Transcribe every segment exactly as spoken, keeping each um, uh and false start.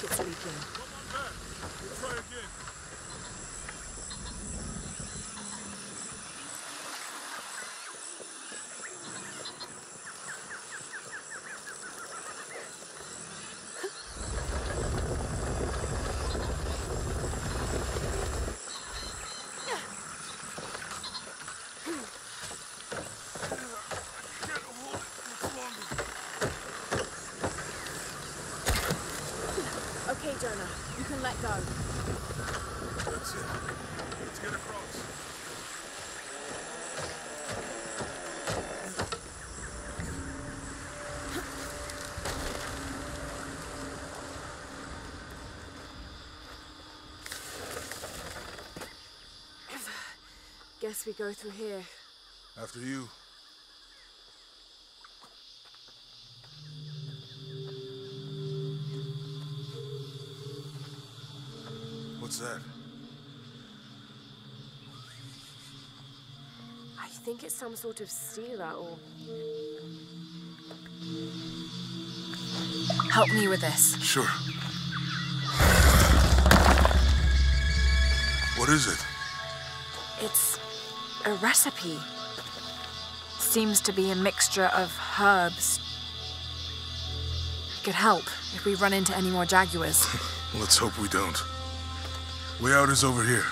it's leaking. Come on back. We'll try again. Okay, Jonah, you can let go. That's it. Let's get across. Guess we go through here. After you. What's that? I think it's some sort of sealer or... Help me with this. Sure. What is it? It's a recipe. Seems to be a mixture of herbs. It could help if we run into any more jaguars. Let's hope we don't. Way out is over here.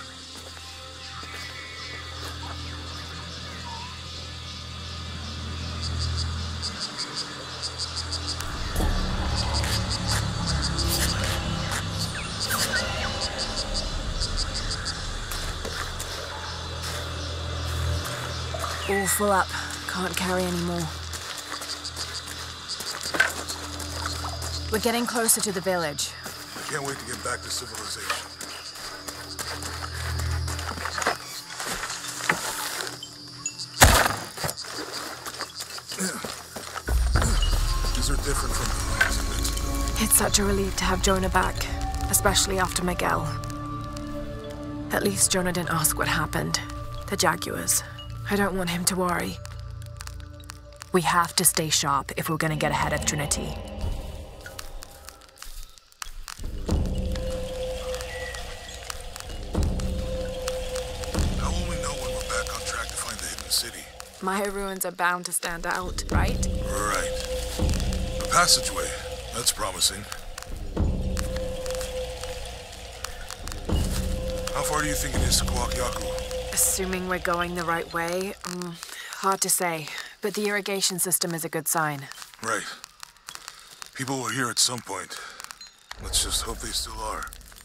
All full up. Can't carry any more. We're getting closer to the village. I can't wait to get back to civilization. These are different from the ones in Mexico. It's such a relief to have Jonah back, especially after Miguel. At least Jonah didn't ask what happened. The jaguars. I don't want him to worry. We have to stay sharp if we're gonna get ahead of Trinity. How will we know when we're back on track to find the hidden city? Maya ruins are bound to stand out, right? Right. A passageway. That's promising. How far do you think it is to Kuakyaku? Assuming we're going the right way, um, hard to say. But the irrigation system is a good sign. Right. People were here at some point. Let's just hope they still are.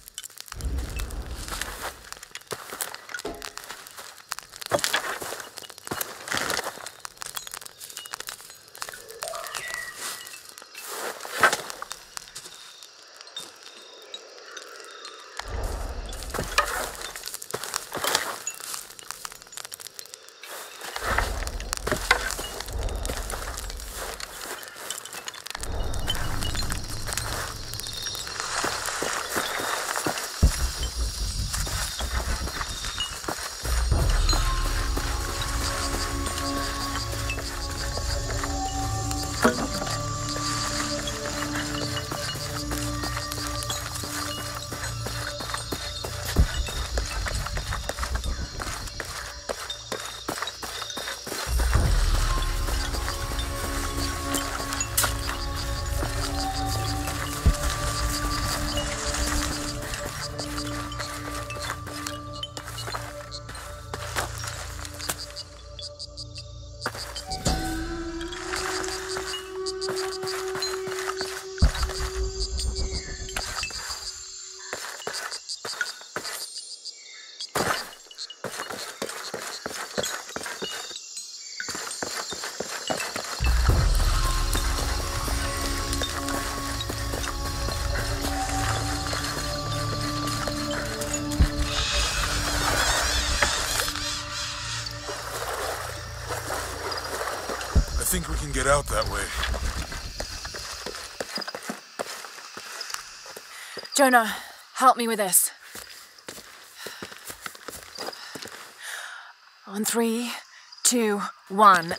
I think we can get out that way. Jonah, help me with this. On three, two, one.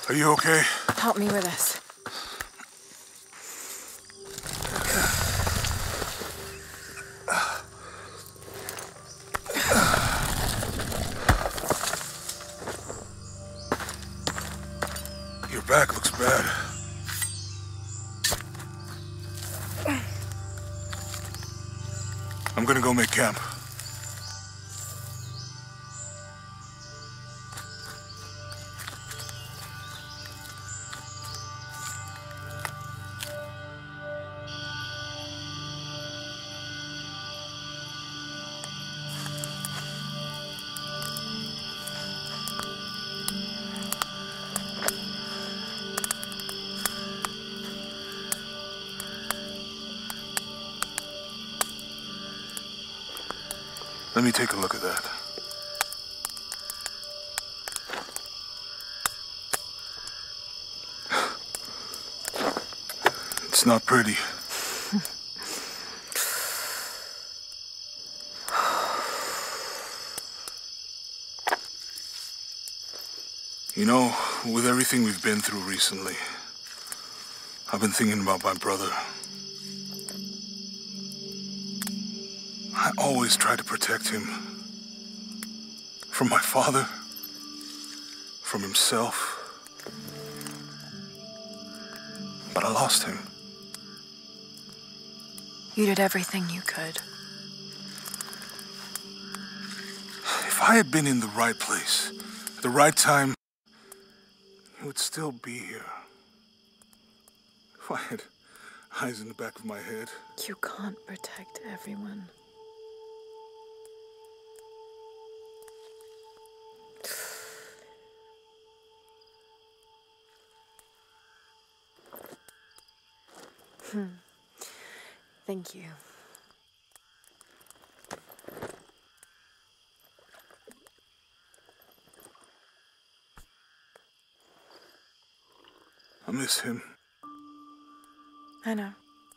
Are you okay? Help me with this. Your back looks bad. I'm gonna go make camp. Let me take a look at that. It's not pretty. You know, with everything we've been through recently, I've been thinking about my brother. I always tried to protect him. From my father. From himself. But I lost him. You did everything you could. If I had been in the right place, at the right time, he would still be here. If I had eyes in the back of my head. You can't protect everyone. Hmm. Thank you. I miss him. I know.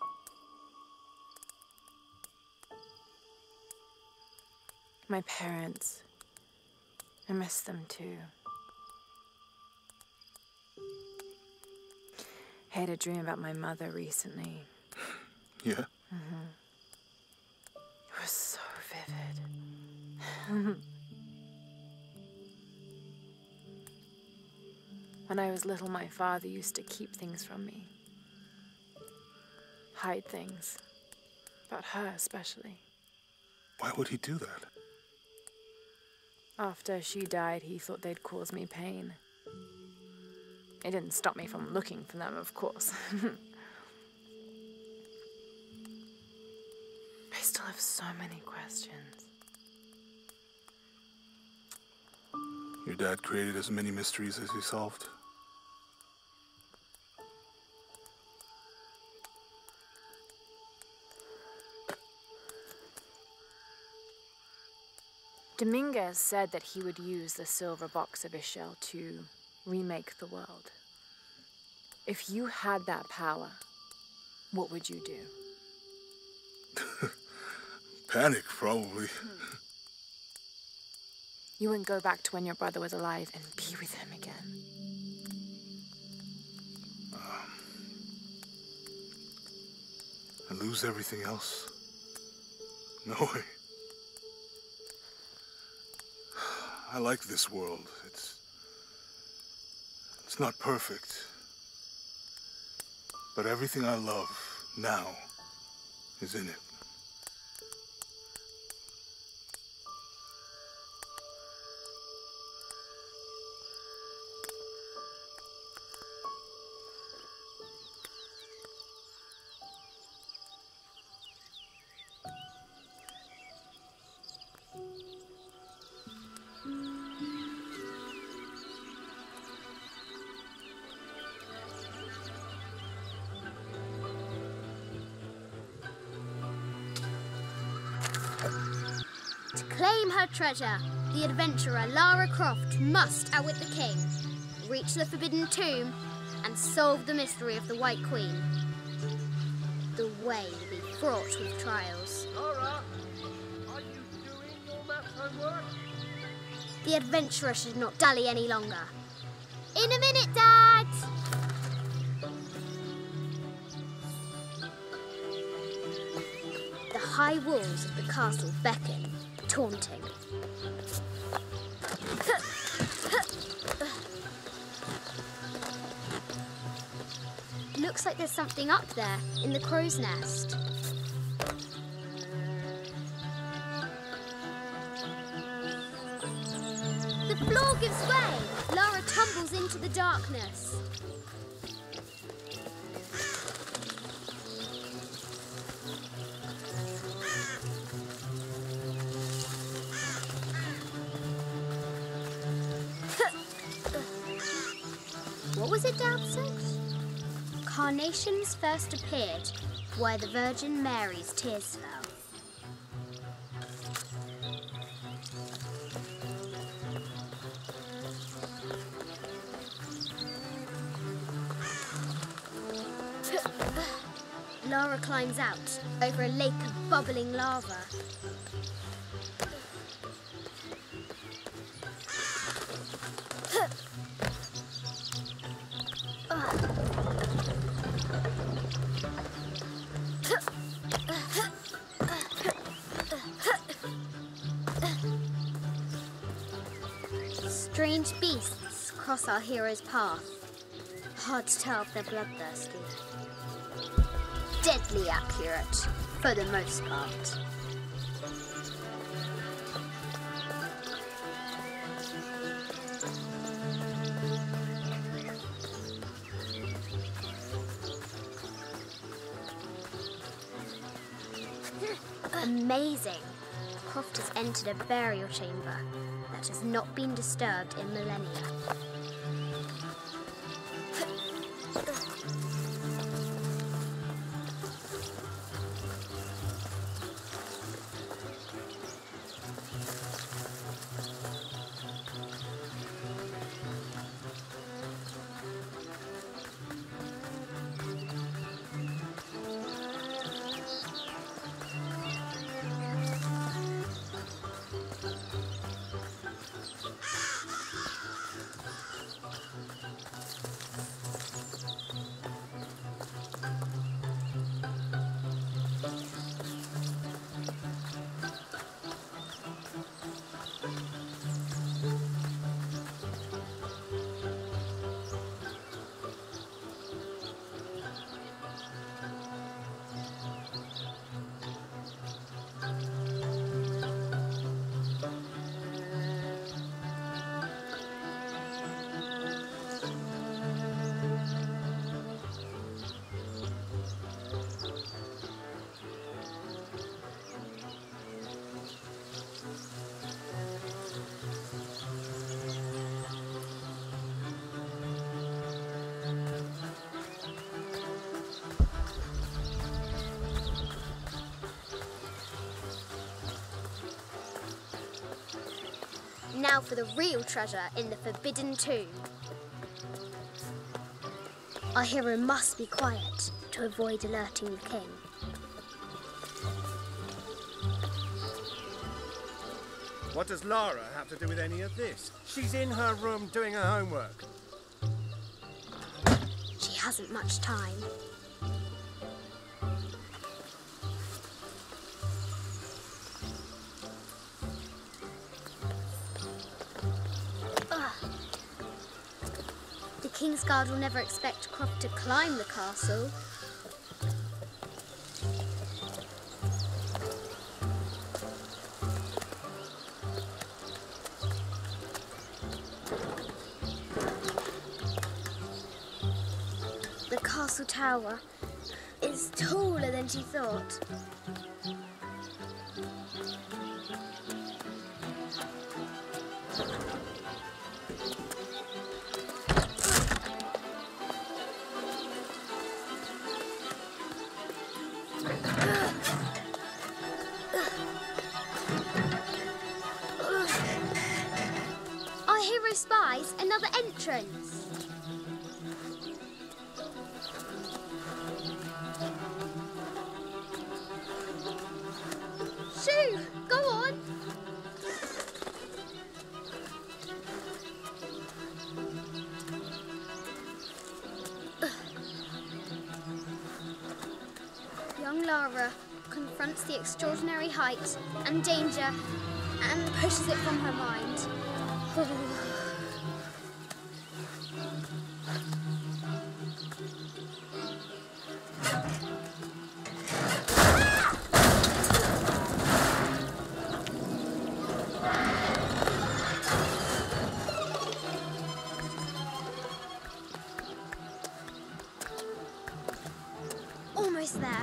My parents. I miss them too. I had a dream about my mother recently. Yeah? Mm-hmm. It was so vivid. When I was little, my father used to keep things from me. Hide things. About her, especially. Why would he do that? After she died, he thought they'd cause me pain. It didn't stop me from looking for them, of course. I still have so many questions. Your dad created as many mysteries as he solved. Dominguez said that he would use the silver box of Ixchel to remake the world. If you had that power, what would you do? Panic, probably. Hmm. You wouldn't go back to when your brother was alive and be with him again. Um, and lose everything else? No way. I like this world. It's... It's not perfect. But everything I love now is in it. To claim her treasure, the adventurer Lara Croft must outwit the king, reach the Forbidden Tomb, and solve the mystery of the White Queen. The way will be fraught with trials. Lara, are you doing your math homework? The adventurer should not dally any longer. In a minute, Dad! high walls of the castle beckon, taunting. Looks like there's something up there in the crow's nest. The floor gives way. Lara tumbles into the darkness. What was it Dad said? Carnations first appeared where the Virgin Mary's tears fell. Lara climbs out over a lake of bubbling lava. Strange beasts cross our hero's path. Hard to tell if they're bloodthirsty. Deadly accurate, for the most part. Amazing! Croft has entered a burial chamber that has not been disturbed in millennia. Now for the real treasure in the Forbidden Tomb. Our hero must be quiet to avoid alerting the king. What does Lara have to do with any of this? She's in her room doing her homework. She hasn't much time. Kingsguard will never expect Croft to climb the castle. The castle tower is taller than she thought. Spies another entrance. Shoo! Go on! Young Lara, confused confronts the extraordinary height and danger and pushes it from her mind. Almost there.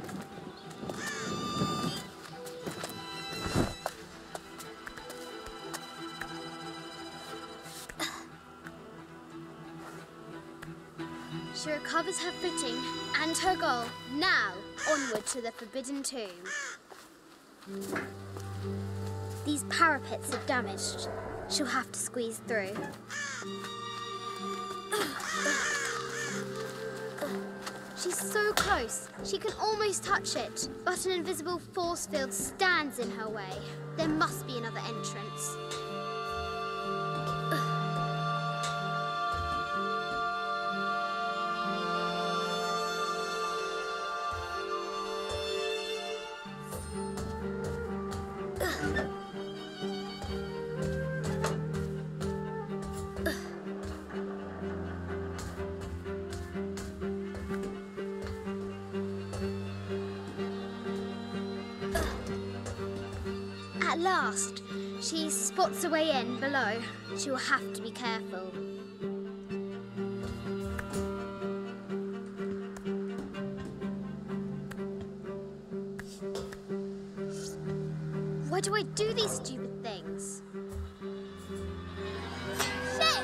She recovers her footing and her goal. Now, onward to the Forbidden Tomb. These parapets are damaged. She'll have to squeeze through. She's so close, she can almost touch it, but an invisible force field stands in her way. There must be another entrance. At last, she spots a way in below. She will have to be careful. Why do I do these stupid things? Shit!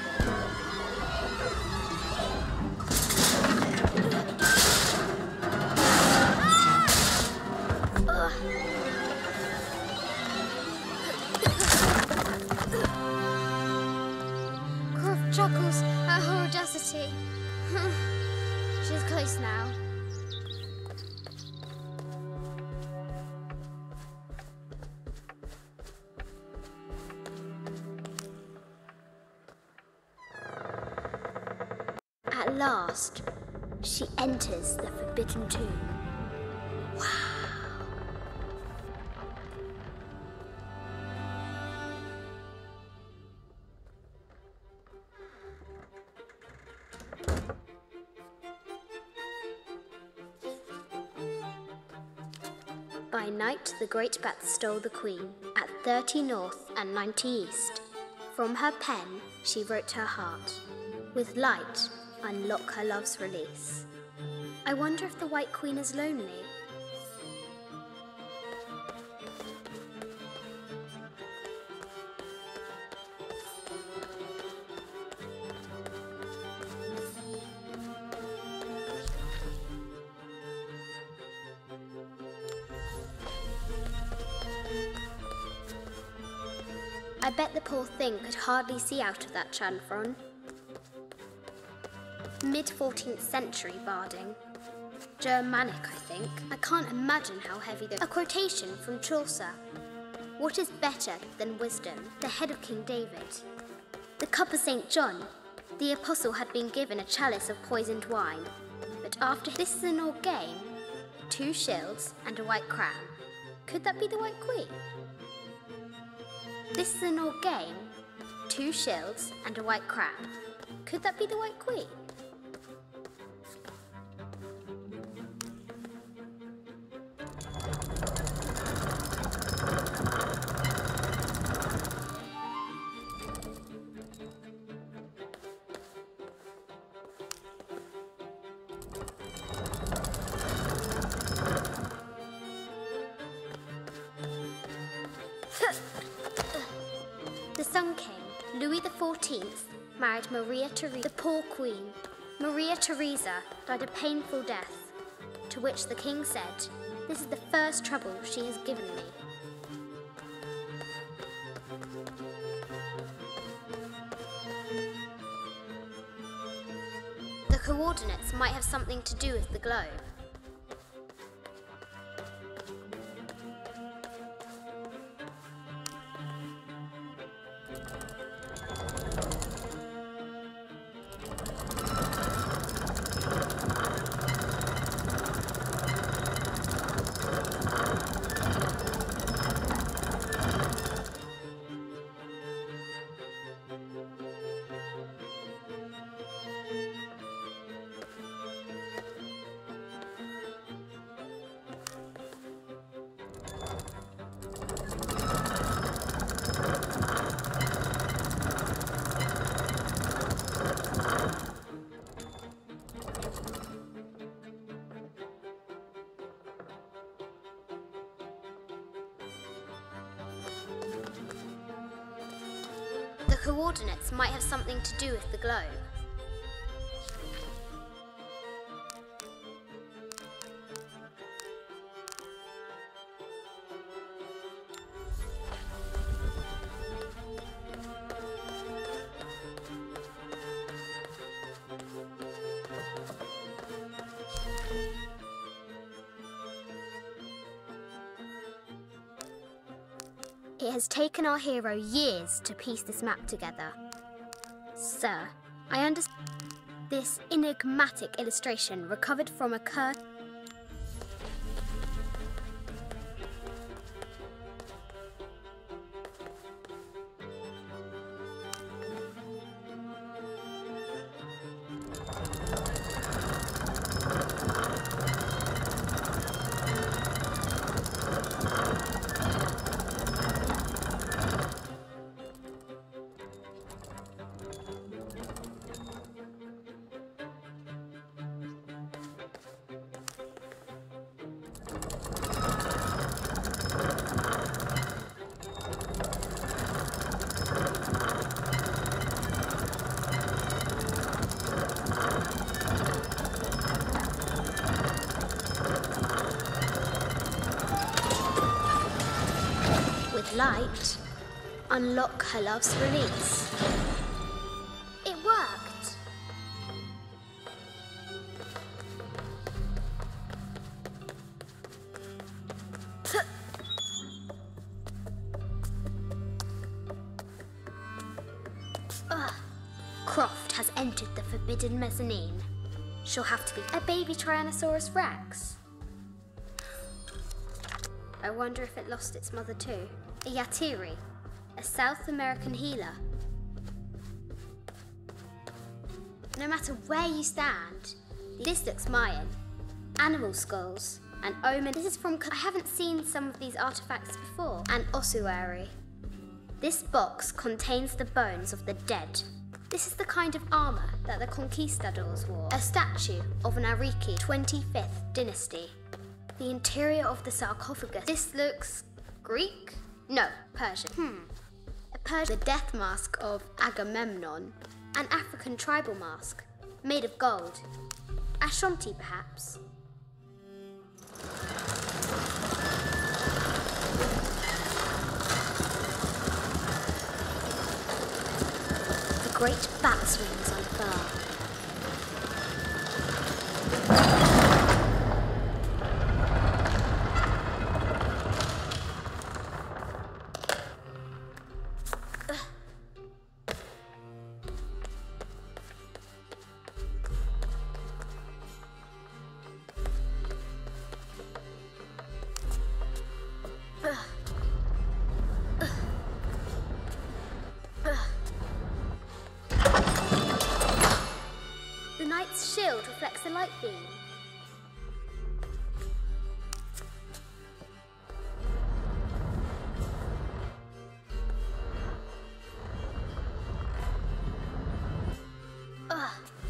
Ah! Croft chuckles at her audacity. She's close now. At last, she enters the Forbidden Tomb. Wow! By night, the great bat stole the queen at thirty north and ninety east. From her pen, she wrote her heart. With light, unlock her love's release. I wonder if the White Queen is lonely. I bet the poor thing could hardly see out of that chanfron. mid fourteenth century barding. Germanic, I think. I can't imagine how heavy the... A quotation from Chaucer. What is better than wisdom, the head of King David? The cup of Saint John. The apostle had been given a chalice of poisoned wine. But after this is an old game, two shields and a white crown. Could that be the White Queen? This is an old game, two shields and a white crown. Could that be the White Queen? The Sun King, Louis the fourteenth, married Maria Theresa, the poor queen. Maria Theresa died a painful death, to which the king said, "This is the first trouble she has given me." The coordinates might have something to do with the globe. coordinates might have something to do with the globe. It has taken our hero years to piece this map together. Sir, I understand this enigmatic illustration recovered from a cur... Light, unlock her love's release. It worked. Ugh. Croft has entered the forbidden mezzanine. She'll have to be a baby Tyrannosaurus Rex. I wonder if it lost its mother too. A Yatiri, a South American healer. No matter where you stand, this looks Mayan. Animal skulls, an omen. This is from, I haven't seen some of these artifacts before. An ossuary. This box contains the bones of the dead. This is the kind of armor that the conquistadors wore. A statue of an Ariki twenty-fifth dynasty. The interior of the sarcophagus. This looks Greek? No, Persian. Hmm. A Persian, the death mask of Agamemnon. An African tribal mask, made of gold. Ashanti, perhaps. The great bat's wings unfurl. The knight's shield reflects the light beam. Ugh.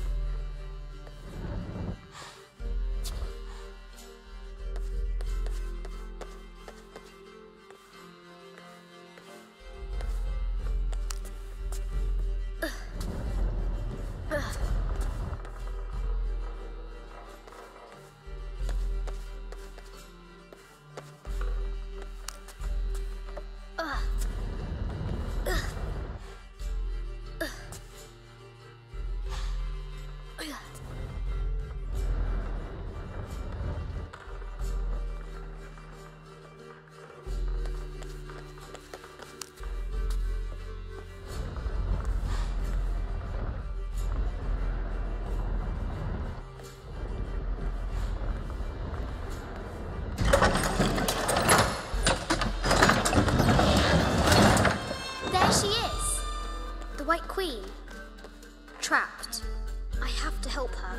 White Queen. Trapped. I have to help her.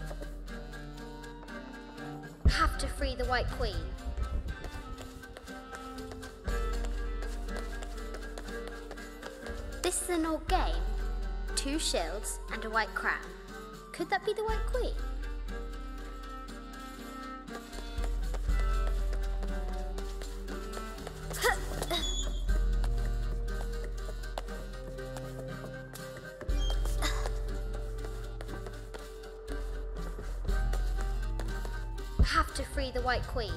Have to free the White Queen. This is an old game. Two shields and a white crown. Could that be the White Queen? Have to free the White Queen.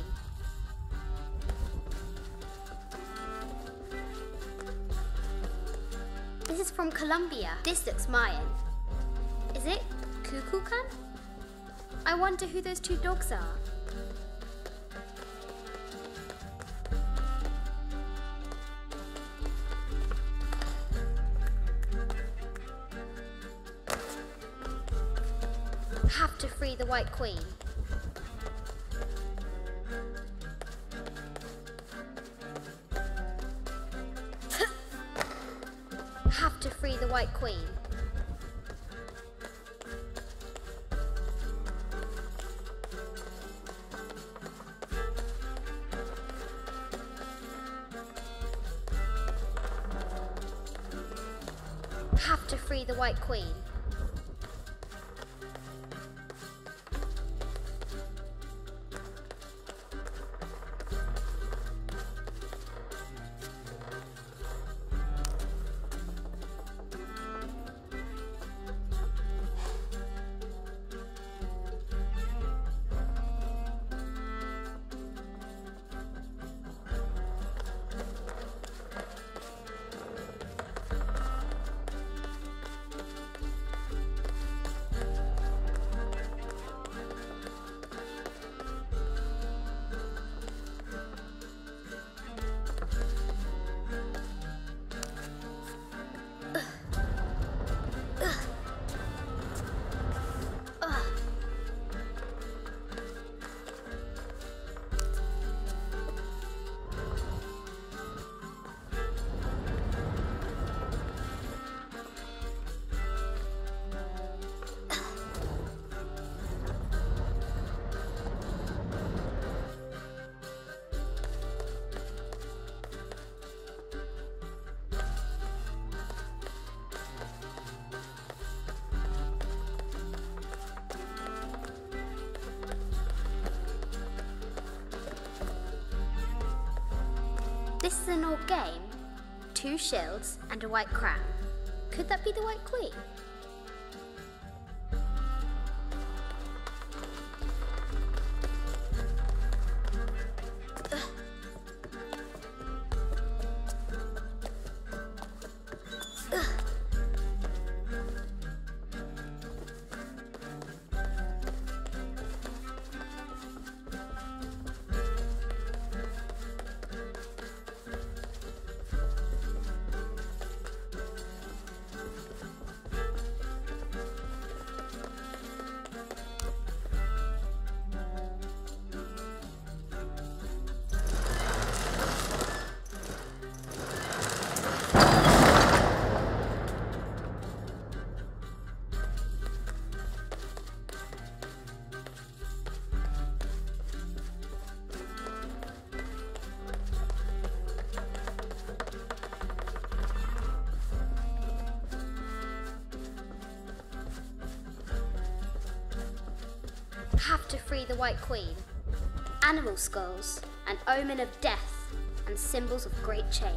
This is from Colombia. This looks Mayan. Is it Kukulkan? I wonder who those two dogs are. Have to free the White Queen. Have to free the White Queen. Have to free the White Queen. This is an old game. Two shields and a white crown. Could that be the White Queen? Have to free the White Queen. Animal skulls, an omen of death and symbols of great change.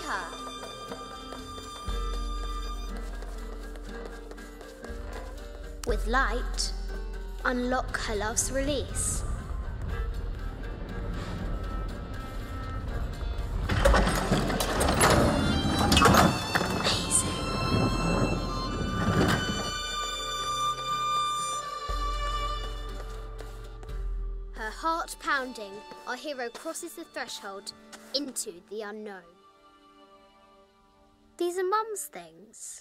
her. With light, unlock her love's release. Her heart pounding, our hero crosses the threshold into the unknown. These are Mum's things.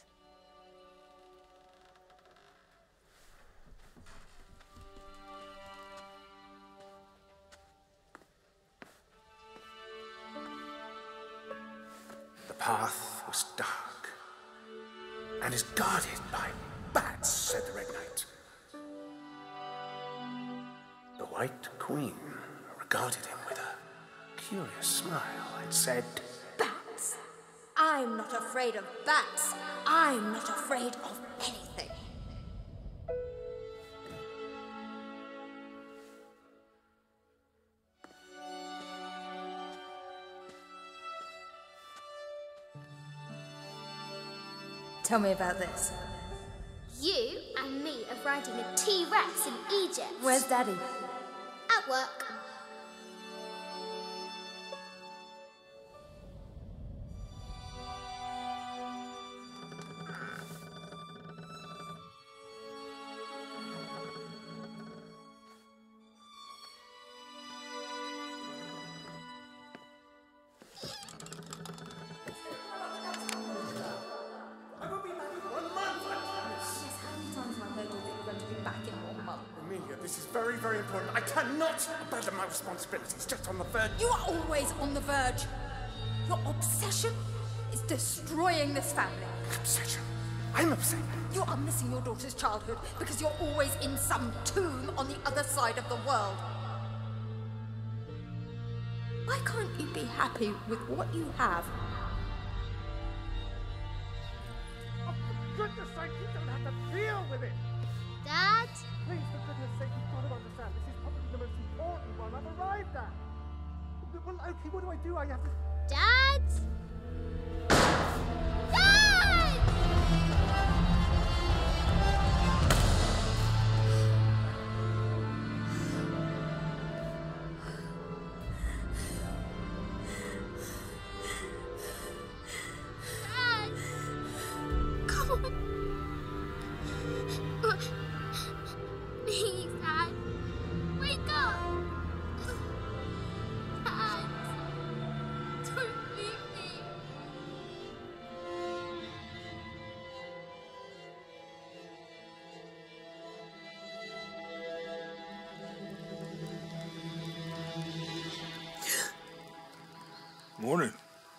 The path was dark and is guarded by bats, said the Red Knight. The White Queen regarded him with a curious smile and said, Bats? I'm not afraid of bats. I'm not afraid of anything. Tell me about this. You and me are riding a T-Rex in Egypt. Where's Daddy? At work. This is very, very important. I cannot abandon my responsibilities just on the verge. You are always on the verge. Your obsession is destroying this family. Obsession? I'm upset. You are missing your daughter's childhood because you're always in some tomb on the other side of the world. Why can't you be happy with what you have? Oh, for goodness sake, you don't have to deal with it. Dad? Please, for goodness sake, you've got to understand. This is probably the most important one I've arrived at. Well, okay, what do I do? I have to... Dad? Dad! Dad! Come on. Please, Dad. Wake up. Dad. Don't leave me. Morning.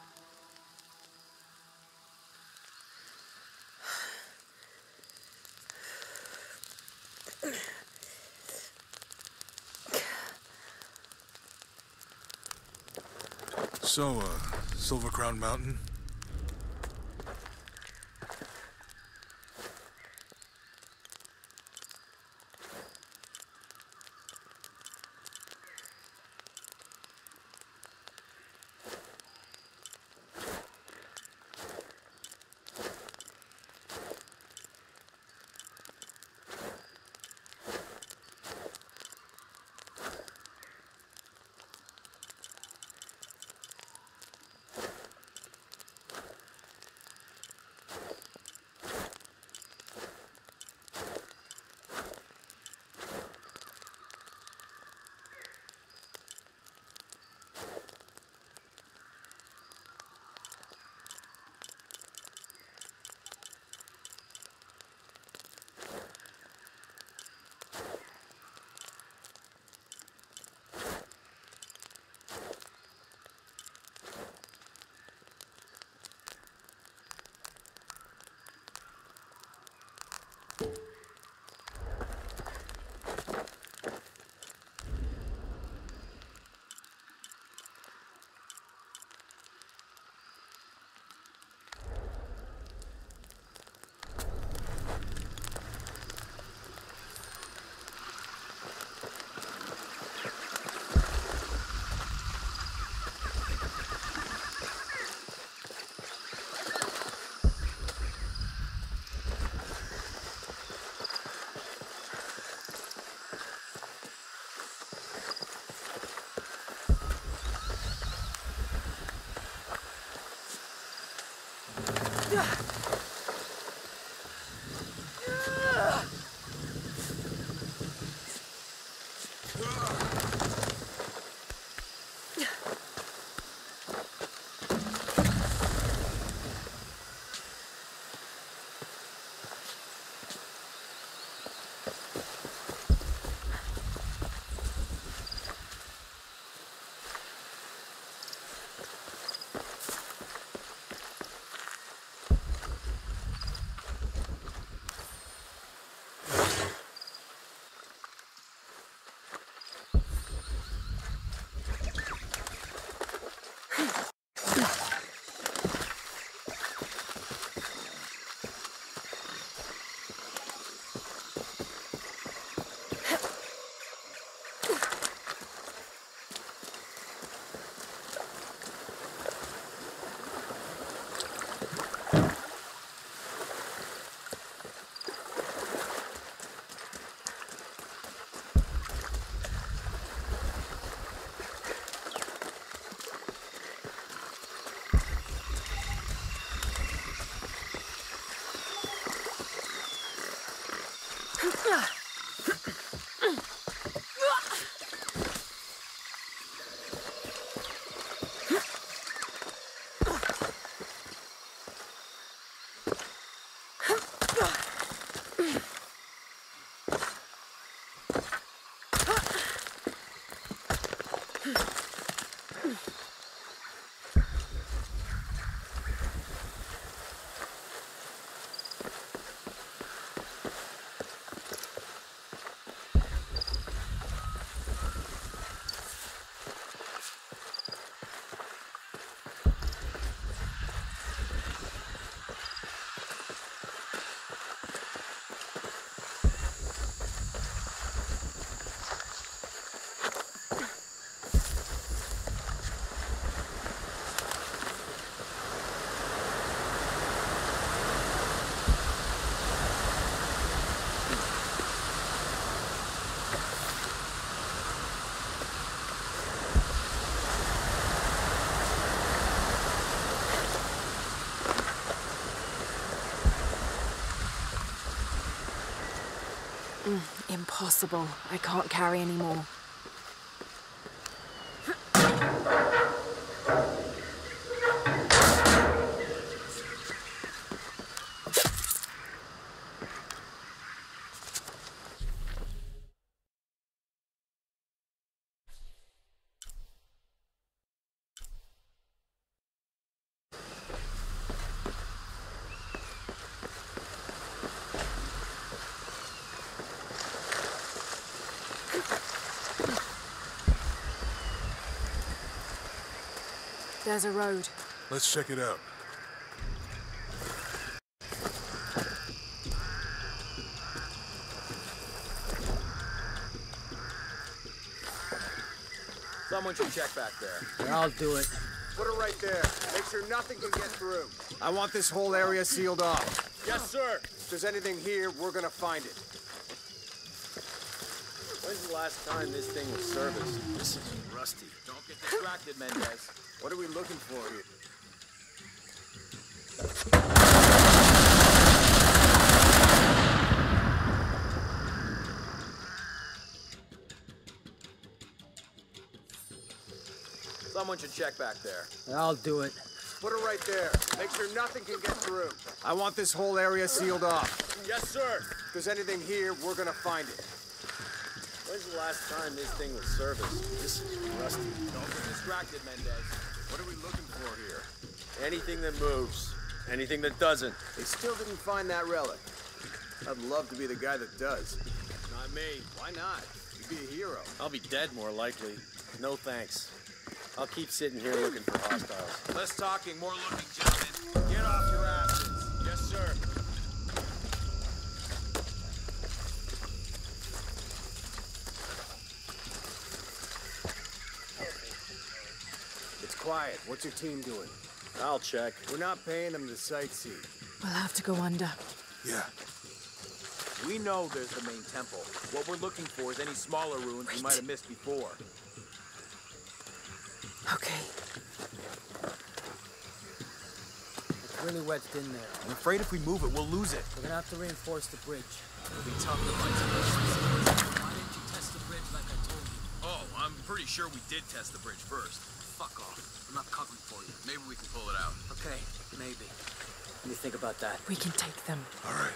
So, uh, Silver Crown Mountain? Impossible. I can't carry anymore. There's a road. Let's check it out. Someone should check back there. I'll do it. Put it right there. Make sure nothing can get through. I want this whole area sealed off. Yes, sir. If there's anything here, we're gonna find it. When's the last time this thing was serviced? This is rusty. Don't get distracted, Mendez. What are we looking for here? Someone should check back there. I'll do it. Put it right there. Make sure nothing can get through. I want this whole area sealed off. Yes, sir. If there's anything here, we're gonna find it. When's the last time this thing was serviced? This is rusty. Don't get distracted, Mendez. What are we looking for here? Anything that moves. Anything that doesn't. They still didn't find that relic. I'd love to be the guy that does. Not me. Why not? You'd be a hero. I'll be dead more likely. No thanks. I'll keep sitting here looking for hostiles. Less talking, more looking, gentlemen. Get off your asses. Yes, sir. It's quiet. What's your team doing? I'll check. We're not paying them to sightsee. We'll have to go under. Yeah. We know there's the main temple. What we're looking for is any smaller ruins we might have missed before. Okay. really wedged in there. I'm afraid if we move it, we'll lose it. We're gonna have to reinforce the bridge. It'll be tough to find some issues. Why didn't you test the bridge like I told you? Oh, I'm pretty sure we did test the bridge first. Fuck off. I'm not covering for you. Maybe we can pull it out. Okay, maybe. What do you think about that? We can take them. All right.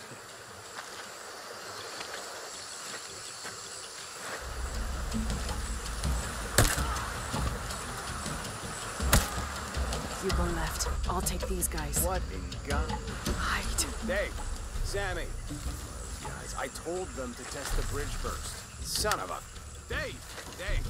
You go left. I'll take these guys. What in God? Hide. Dave, Sammy. Guys, I told them to test the bridge first. Son of a... Dave! Dave!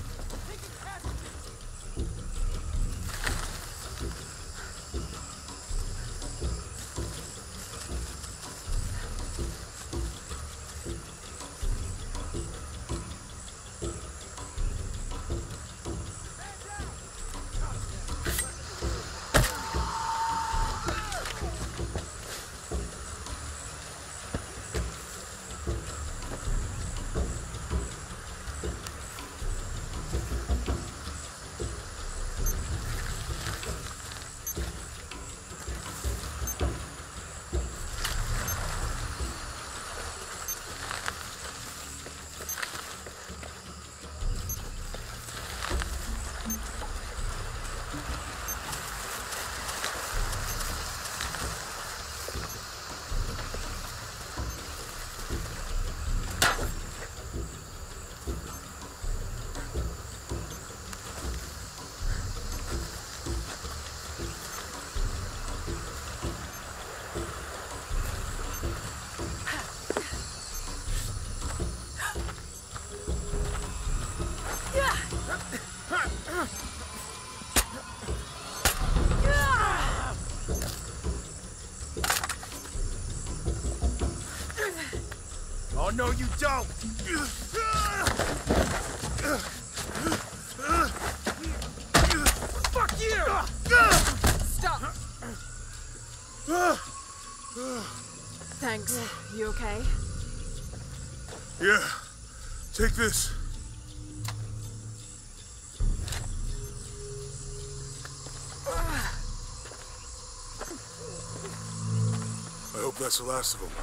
Oh, no, you don't! Fuck you! Stop! Thanks. You okay? Yeah. Take this. I hope that's the last of them.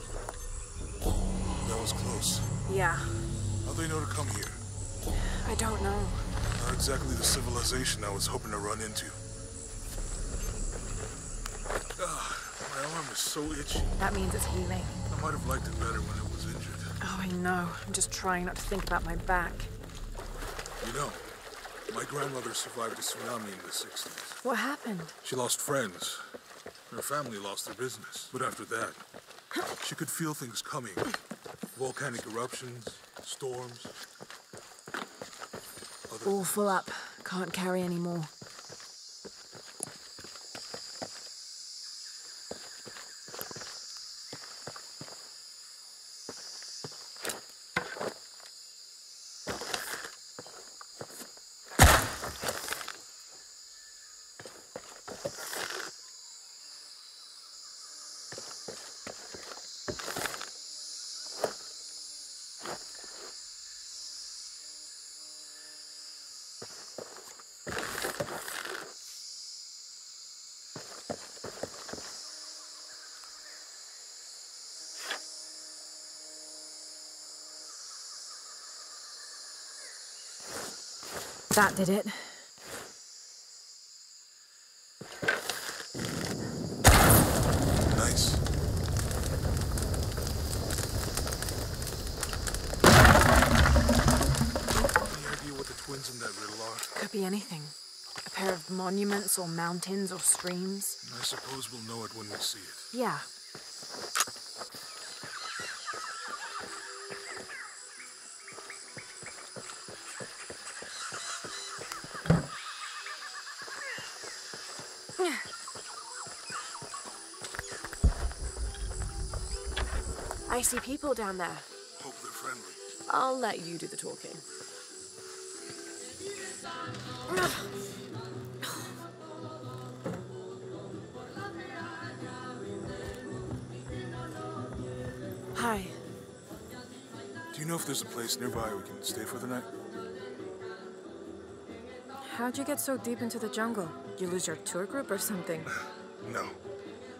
That was close. Yeah. How'd they know to come here? I don't know. Not exactly the civilization I was hoping to run into. Ugh, my arm is so itchy. That means it's healing. I might have liked it better when it was injured. Oh, I know. I'm just trying not to think about my back. You know, my grandmother survived a tsunami in the sixties. What happened? She lost friends. Her family lost their business. But after that, she could feel things coming. Volcanic eruptions, storms. Other All full up. Can't carry any more. That did it. Nice. Any idea what the twins in that riddle are? Could be anything. A pair of monuments or mountains or streams. I suppose we'll know it when we see it. Yeah. I see people down there. Hope they're friendly. I'll let you do the talking. Hi. Do you know if there's a place nearby we can stay for the night? How'd you get so deep into the jungle? You lose your tour group or something? No.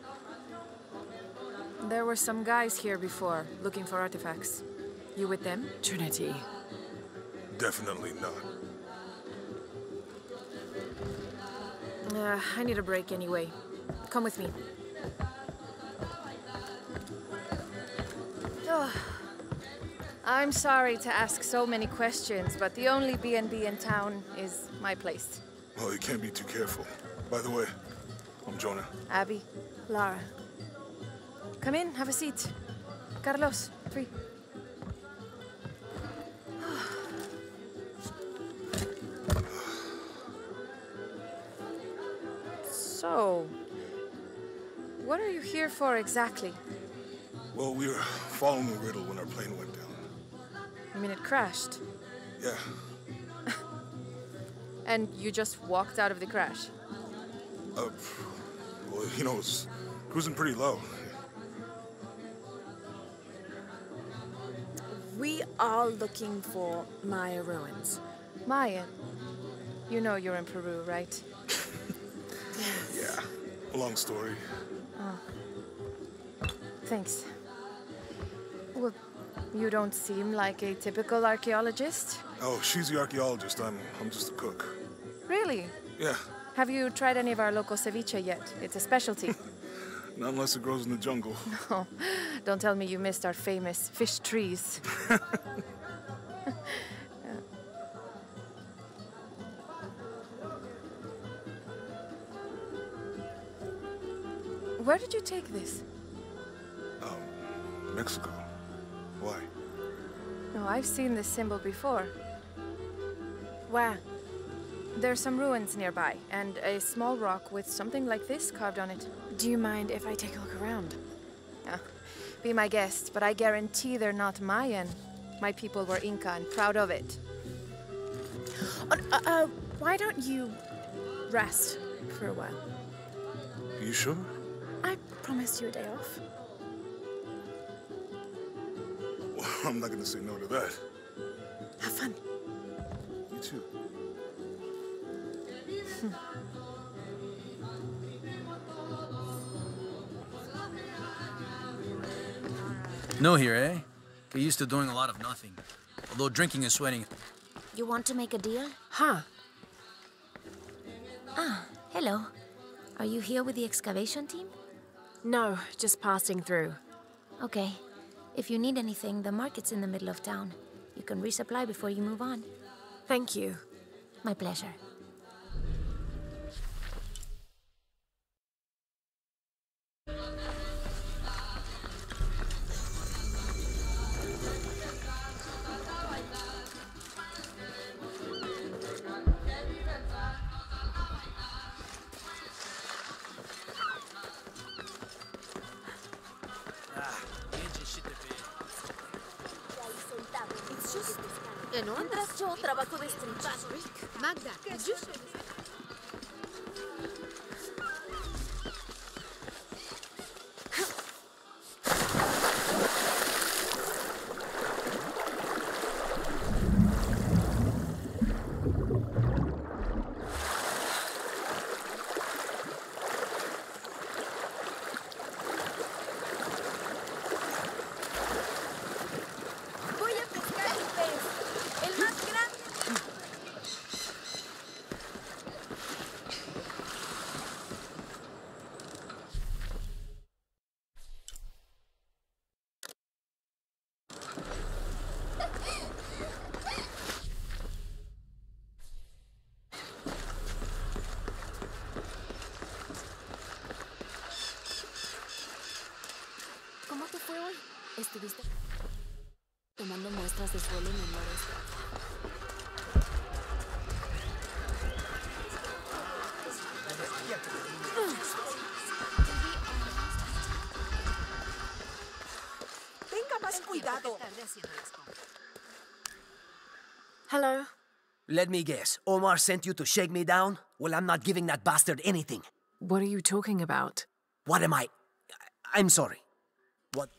There were some guys here before, looking for artifacts. You with them? Trinity. Definitely not. Uh, I need a break anyway. Come with me. Oh. I'm sorry to ask so many questions, but the only B and B in town is my place. Well, you can't be too careful. By the way, I'm Jonah. Abby. Lara. Come in, have a seat. Carlos, free. So, what are you here for exactly? Well, we were following a riddle when our plane went down. You mean it crashed? Yeah. And you just walked out of the crash? Uh, well, you know, it's cruising pretty low. We are looking for Maya ruins. Maya? You know you're in Peru, right? Yeah, long story. Oh. Thanks. Well, you don't seem like a typical archaeologist. Oh, she's the archaeologist. I'm, I'm just a cook. Really? Yeah. Have you tried any of our local ceviche yet? It's a specialty. Not unless it grows in the jungle. No, don't tell me you missed our famous fish trees. Where did you take this? Um, Mexico. Why? No, I've seen this symbol before. Where? There's some ruins nearby, and a small rock with something like this carved on it. Do you mind if I take a look around? Yeah. Be my guest, but I guarantee they're not Mayan. My people were Inca and proud of it. Uh, uh, uh, why don't you rest for a while? Are you sure? I promised you a day off. Well, I'm not gonna say no to that. Have fun. You too. No here, eh? Get used to doing a lot of nothing. Although drinking and sweating. You want to make a deal? Huh. Ah, hello. Are you here with the excavation team? No, just passing through. Okay. If you need anything, the market's in the middle of town. You can resupply before you move on. Thank you. My pleasure. Mientras yo trabajo de estrechar. Magda, just... ¿Cómo te fue hoy? ¿Estuviste tomando muestras de suelo en el noreste? Tenga más cuidado. Hello? Let me guess. Omar sent you to shake me down? Well, I'm not giving that bastard anything. What are you talking about? What am I... I'm sorry. What...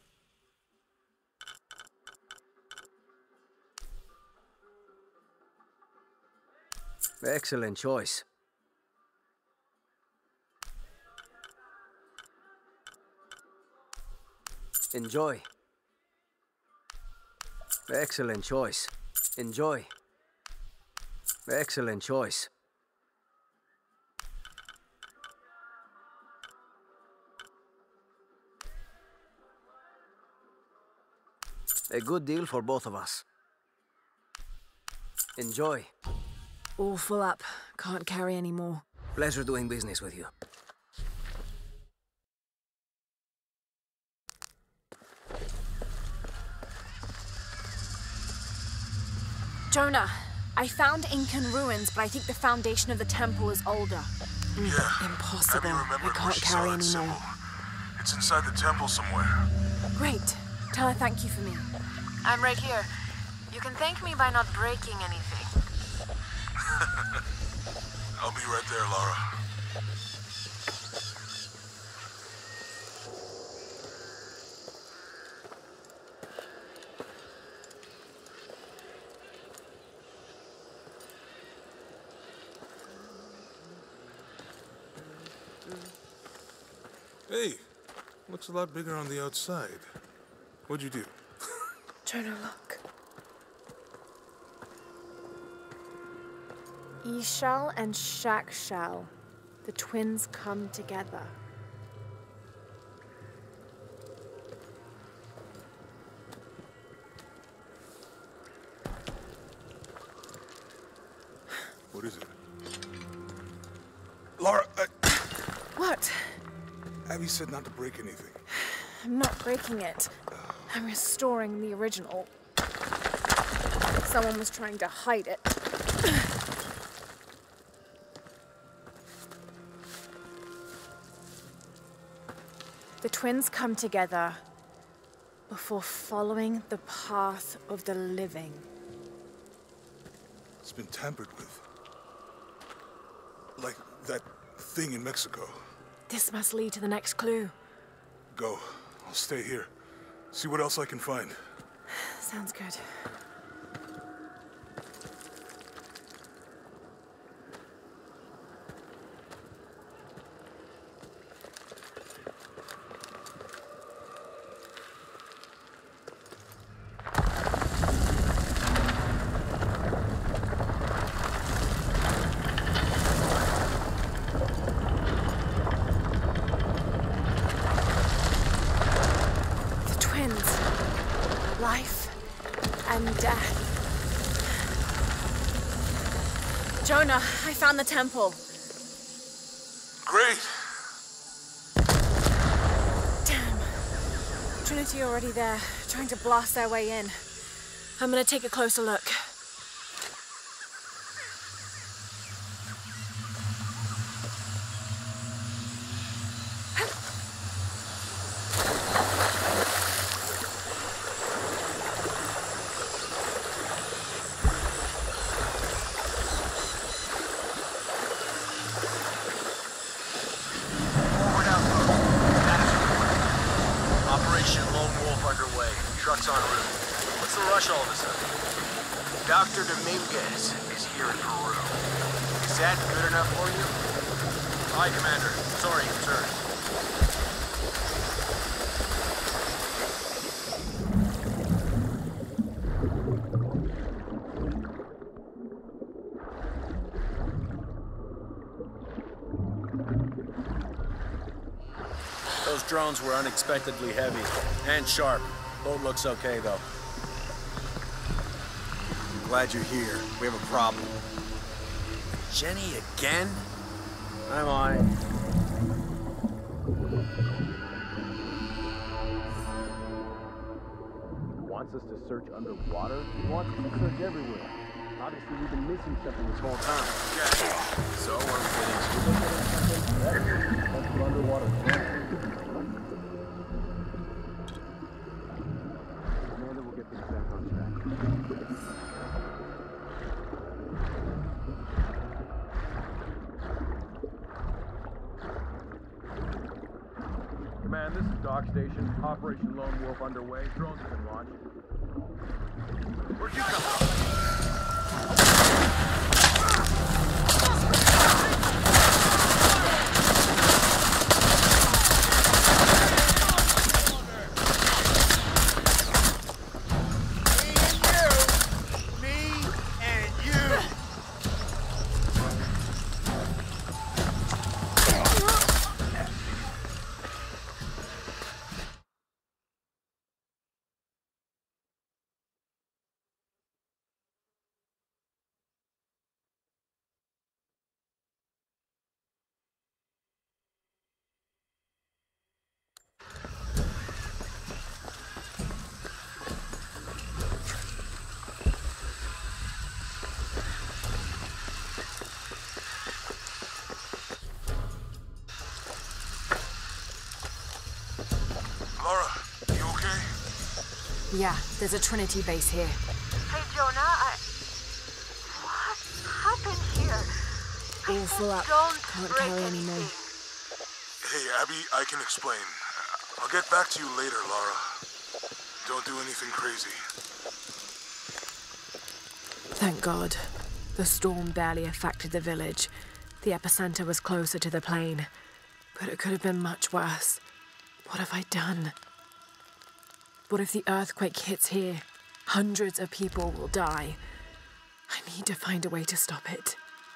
Excellent choice. Enjoy. Excellent choice. Enjoy. Excellent choice. A good deal for both of us. Enjoy. All full up. Can't carry any more. Pleasure doing business with you. Jonah, I found Incan ruins, but I think the foundation of the temple is older. Yeah. Impossible. Abby remembered I where can't she carry saw that any more. symbol. It's inside the temple somewhere. Great. Tell her thank you for me. I'm right here. You can thank me by not breaking anything. I'll be right there, Lara. Hey, looks a lot bigger on the outside. What'd you do? Jonah, look. Ishal and Shakshal, the twins come together. What is it? Lara, I... What? Abby said not to break anything. I'm not breaking it. I'm restoring the original. Someone was trying to hide it. The twins come together before following the path of the living. It's been tampered with. Like that thing in Mexico. This must lead to the next clue. Go. I'll stay here. See what else I can find. Sounds good. Jonah, I found the temple. Great. Damn. Trinity already there, trying to blast their way in. I'm gonna take a closer look. Doctor Dominguez is here in Peru. Is that good enough for you? Hi, Commander. Sorry, sir. Those drones were unexpectedly heavy and sharp. Boat looks okay, though. Glad you're here. We have a problem. Jenny again? I'm on it. Wants us to search underwater? He wants us to search everywhere. Obviously, we've been missing something this whole time. Yeah. So we're getting That's underwater. Commander will get things back on track. Command, this is Dock Station. Operation Lone Wolf underway. Drones have been launched. Where'd you come from? Yeah, there's a Trinity base here. Hey, Jonah, I... What happened here? All full up. Don't Can't break carry any more. Hey, Abby, I can explain. I'll get back to you later, Lara. Don't do anything crazy. Thank God. The storm barely affected the village. The epicenter was closer to the plain. But it could have been much worse. What have I done? What if the earthquake hits here? Hundreds of people will die. I need to find a way to stop it.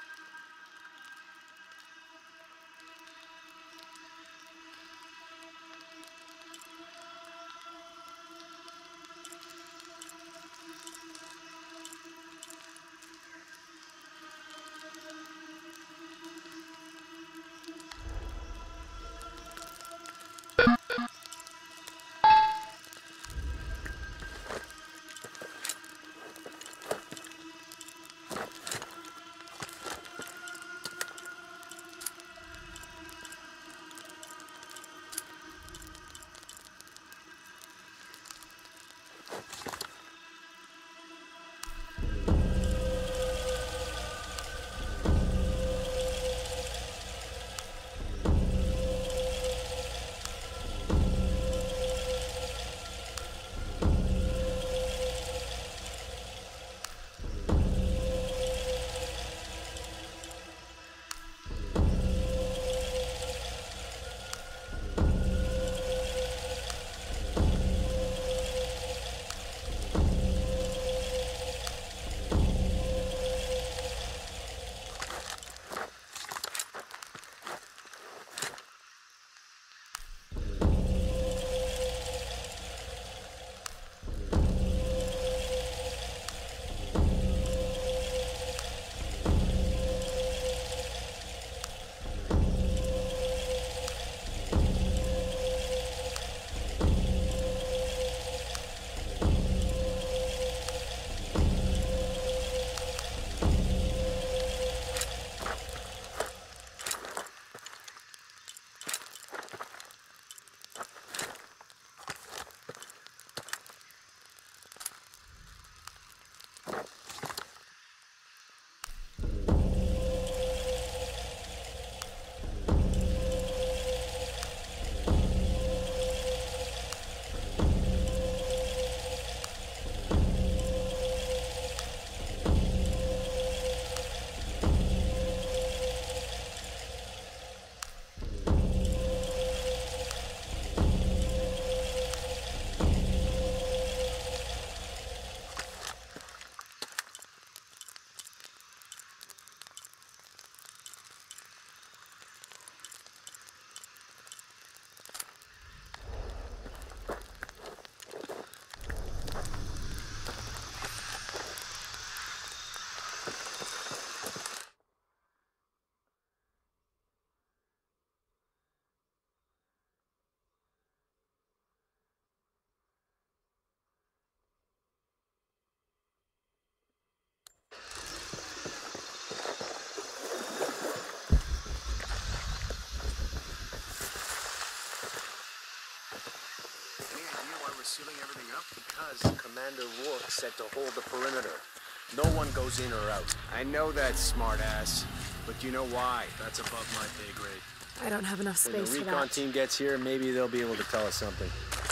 Sealing everything up? Because Commander Rourke said to hold the perimeter. No one goes in or out. I know that, smartass. But you know why? That's above my pay grade. I don't have enough space When the for recon that. team gets here, maybe they'll be able to tell us something.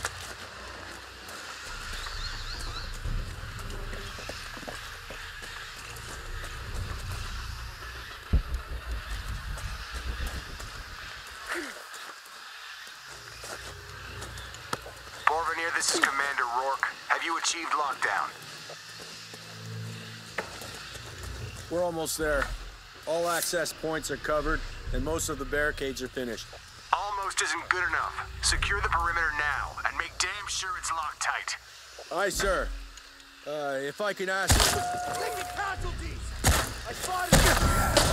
Borvenir, this is Commander Rourke. Have you achieved lockdown? We're almost there. All access points are covered, and most of the barricades are finished. Almost isn't good enough. Secure the perimeter now, and make damn sure it's locked tight. Aye, sir. Uh, if I can ask... Taking casualties! I spotted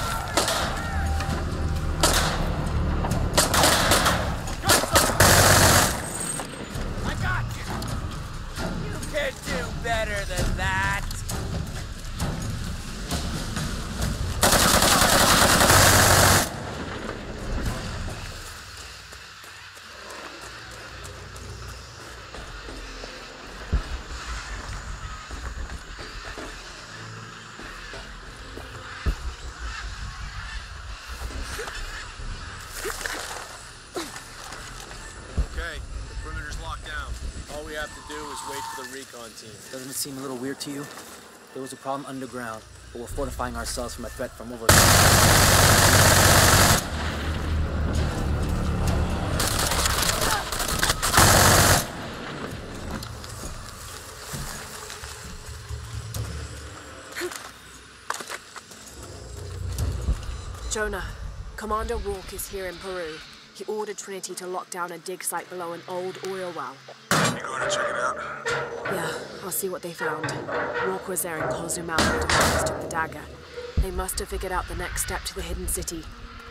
I got you! You can do better than that! have to do is wait for the recon team. Doesn't it seem a little weird to you? There was a problem underground, but we're fortifying ourselves from a threat from over Jonah, Commander Rourke is here in Peru. He ordered Trinity to lock down a dig site below an old oil well. You going to check it out? Yeah, I'll see what they found. Rourke was there in Cozumel when Damascus took the dagger. They must have figured out the next step to the hidden city.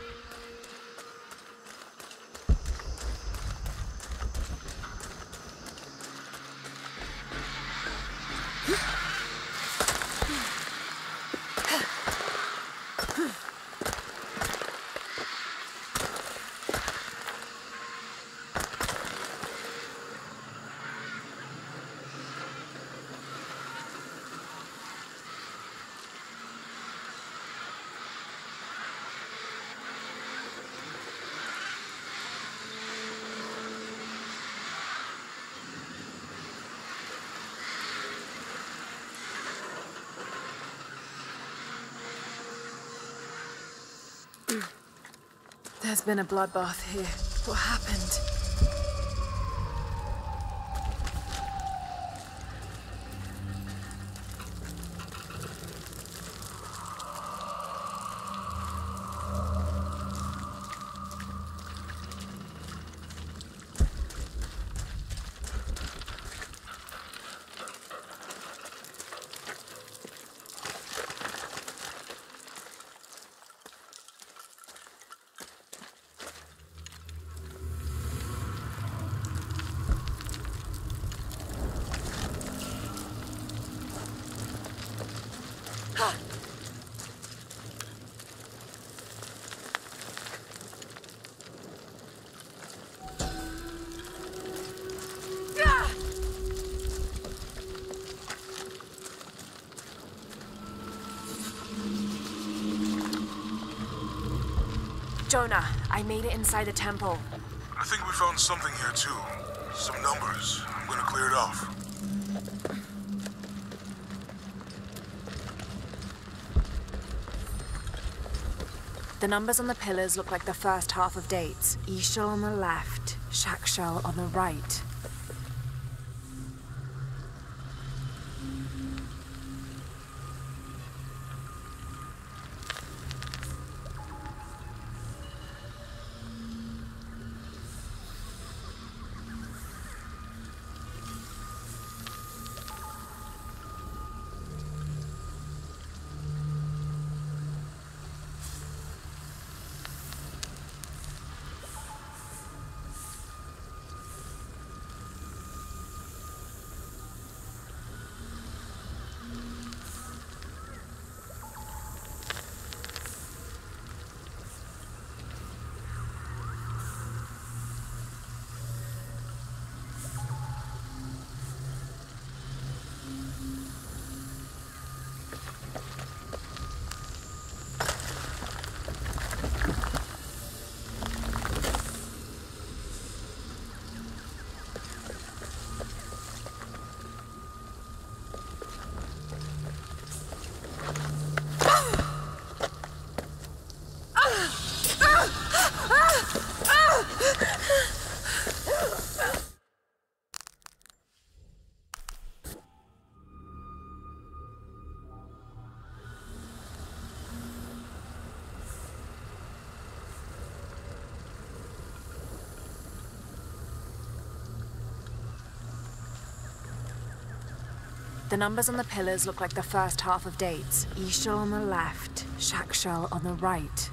There's been a bloodbath here. What happened? Jonah, I made it inside the temple. I think we found something here too. Some numbers. I'm gonna clear it off. The numbers on the pillars look like the first half of dates. Ixchel on the left, Shakshal on the right. The numbers on the pillars look like the first half of dates. Ixchel on the left, Shakshal on the right.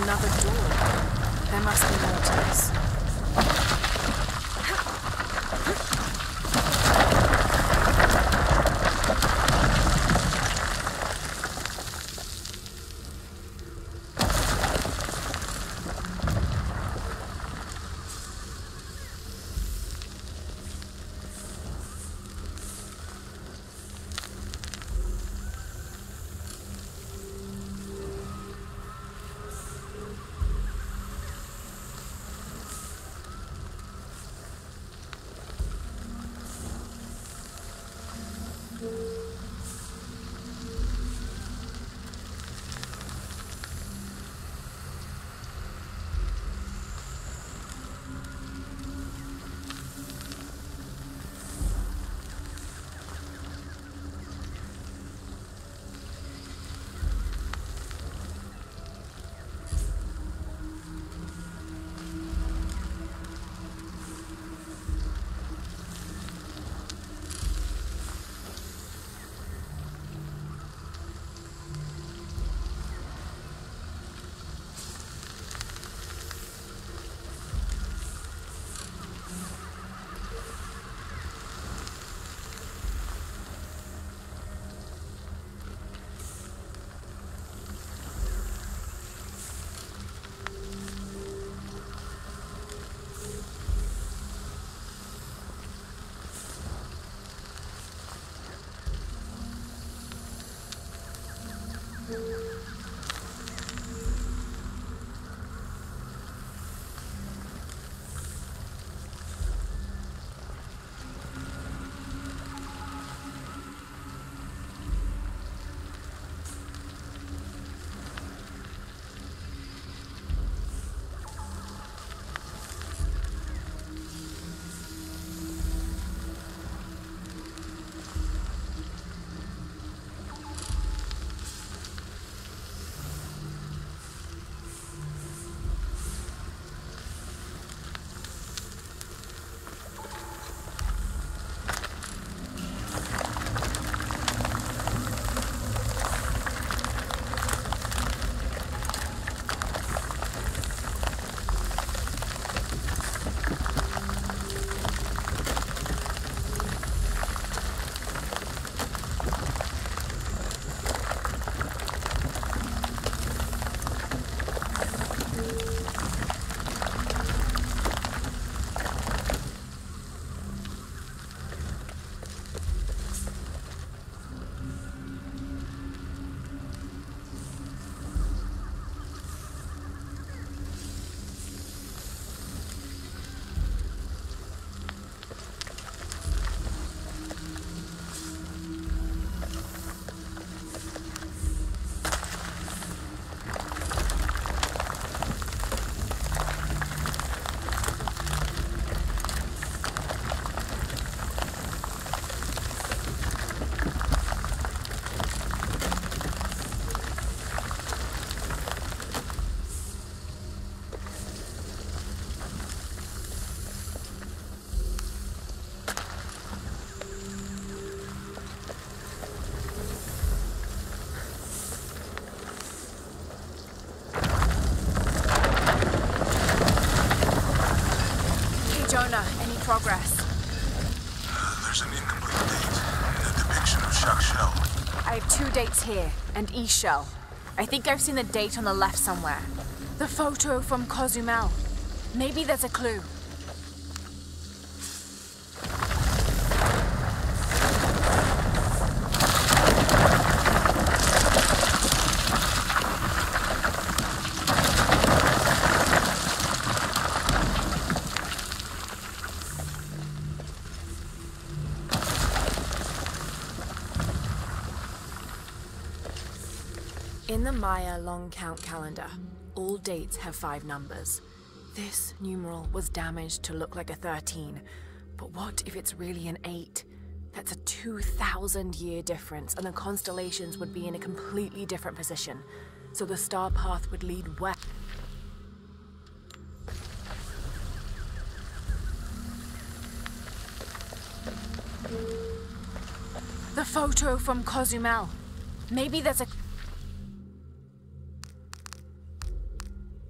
another door. There must be more to this. Progress. There's an incomplete date and a depiction of Jacques Shell. I have two dates here, and East Shell. I think I've seen the date on the left somewhere. The photo from Cozumel. Maybe there's a clue. In the Maya long count calendar, all dates have five numbers. This numeral was damaged to look like a thirteen, but what if it's really an eight? That's a two thousand year difference, and the constellations would be in a completely different position. So the star path would lead west. The photo from Cozumel. Maybe there's a...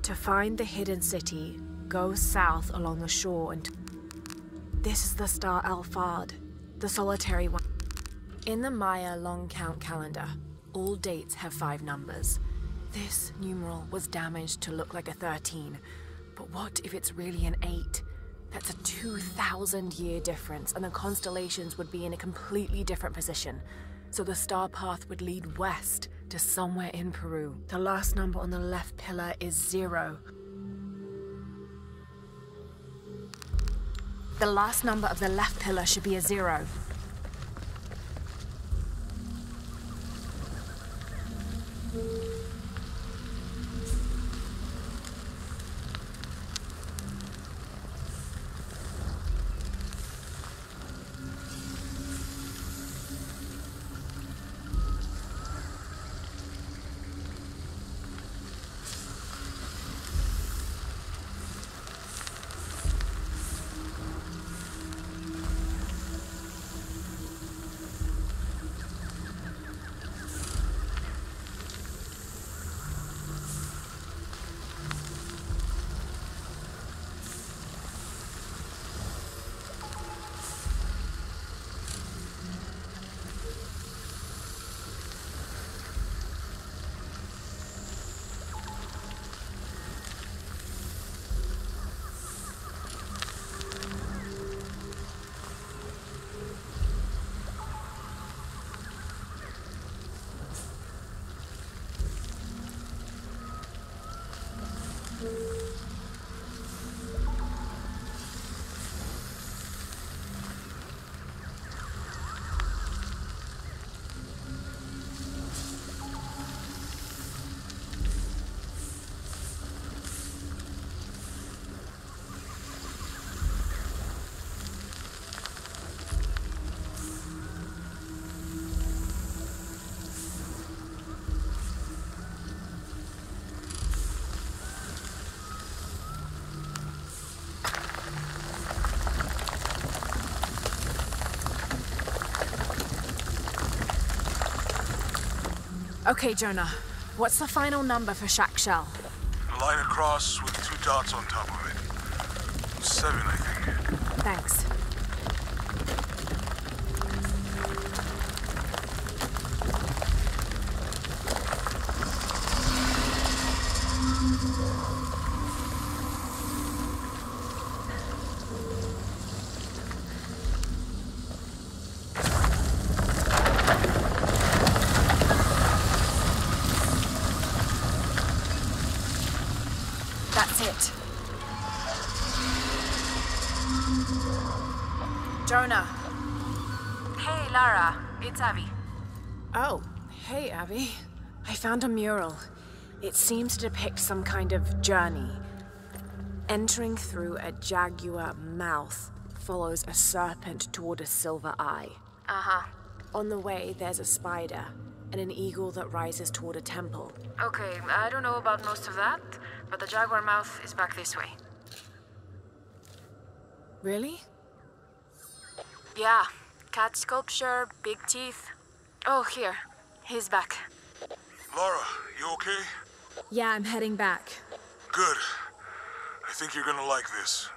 To find the hidden city, go south along the shore and... This is the star Alphard, the solitary one. In the Maya long count calendar, all dates have five numbers. This numeral was damaged to look like a thirteen, but what if it's really an eight? That's a two thousand year difference, and the constellations would be in a completely different position. So the star path would lead west to somewhere in Peru. The last number on the left pillar is zero. The last number of the left pillar should be a zero. Okay, Jonah. What's the final number for Shack Shell? A line across with two dots on top of it. Seven, I think. Thanks. Jonah. Hey, Lara. It's Abby. Oh, hey, Abby. I found a mural. It seems to depict some kind of journey. Entering through a jaguar mouth follows a serpent toward a silver eye. Uh-huh. On the way, there's a spider and an eagle that rises toward a temple. Okay, I don't know about most of that, but the jaguar mouth is back this way. Really? Yeah. Cat sculpture, big teeth. Oh, here. He's back. Lara, you okay? Yeah, I'm heading back. Good. I think you're gonna like this.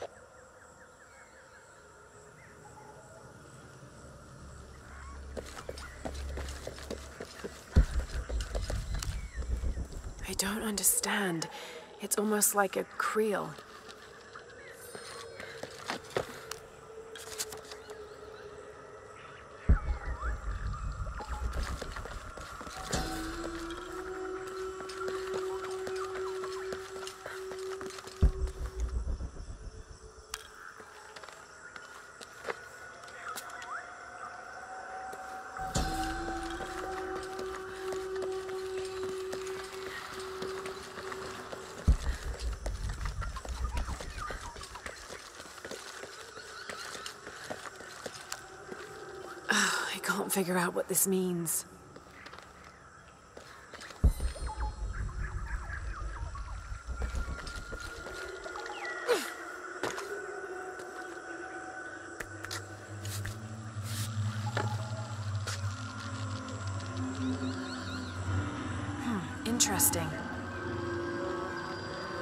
I don't understand. It's almost like a creel. I can't figure out what this means. Hmm, interesting.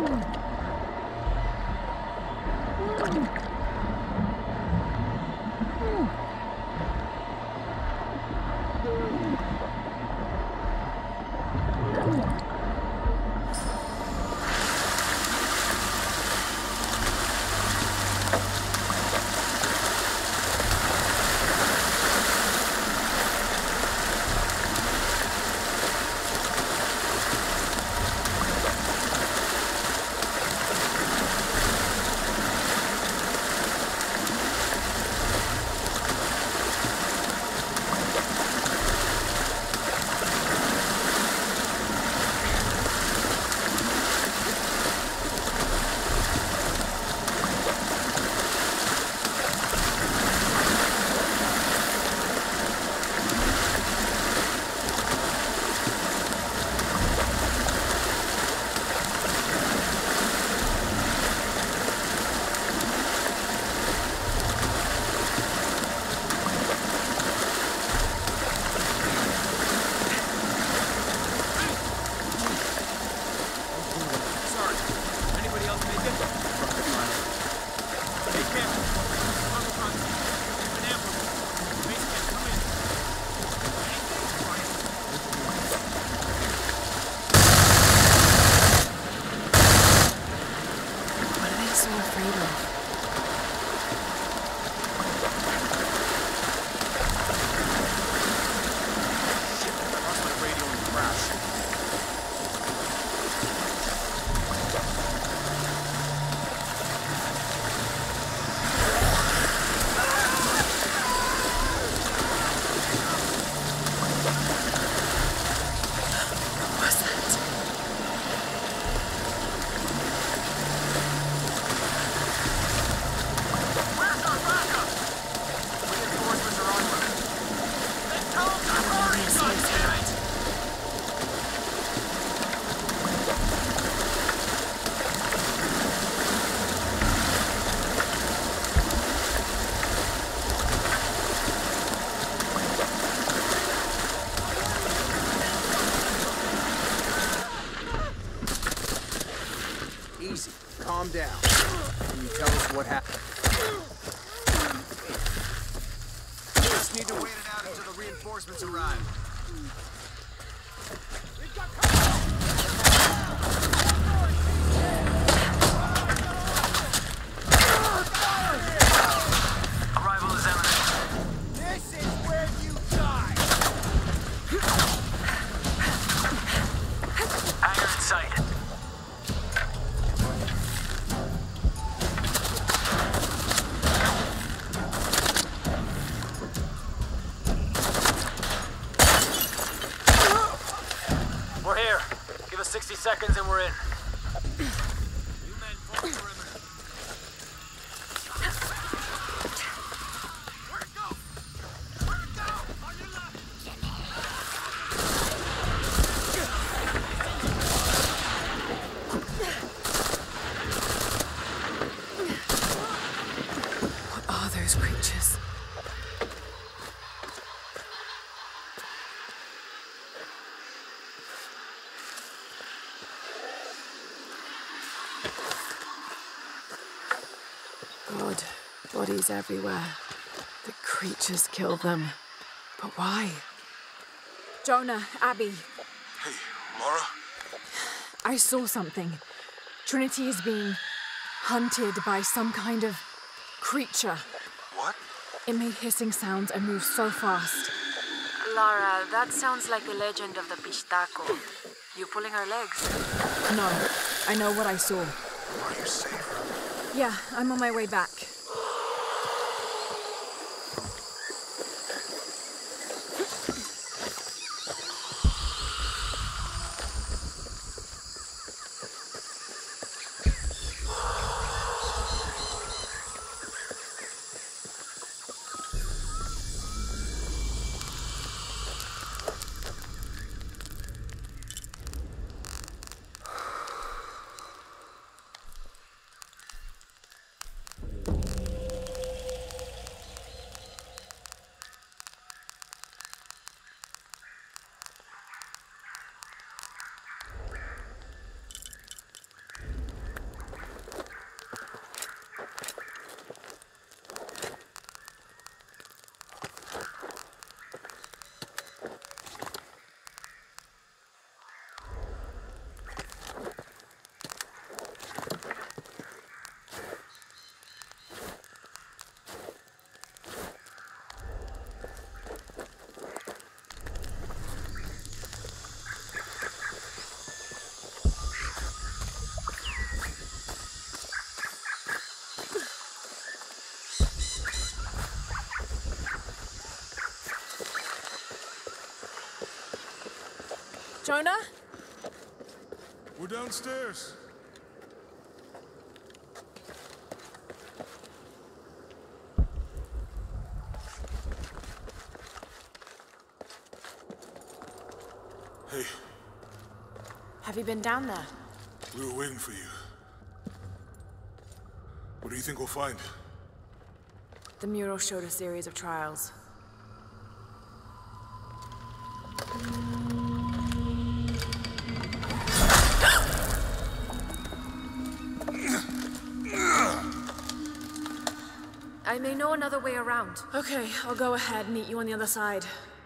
Calm down. Can you tell us what happened? We just need to wait it out until the reinforcements arrive. Arrival is imminent. This is where you die! Hangar in sight. We're here. Give us sixty seconds and we're in. You men pull the perimeter. Where'd it go? Where'd it go? On your left. What are those creatures? God, bodies everywhere. The creatures kill them. But why? Jonah, Abby, Hey, Laura? I saw something. Trinity is being hunted by some kind of creature. What? It made hissing sounds and moved so fast. Lara, that sounds like the legend of the Pistaco. You pulling her legs? No, I know what I saw. Are you safe? Yeah, I'm on my way back. Jonah? We're downstairs. Hey. Have you been down there? We were waiting for you. What do you think we'll find? The mural showed a series of trials. I may know another way around. Okay, I'll go ahead and meet you on the other side.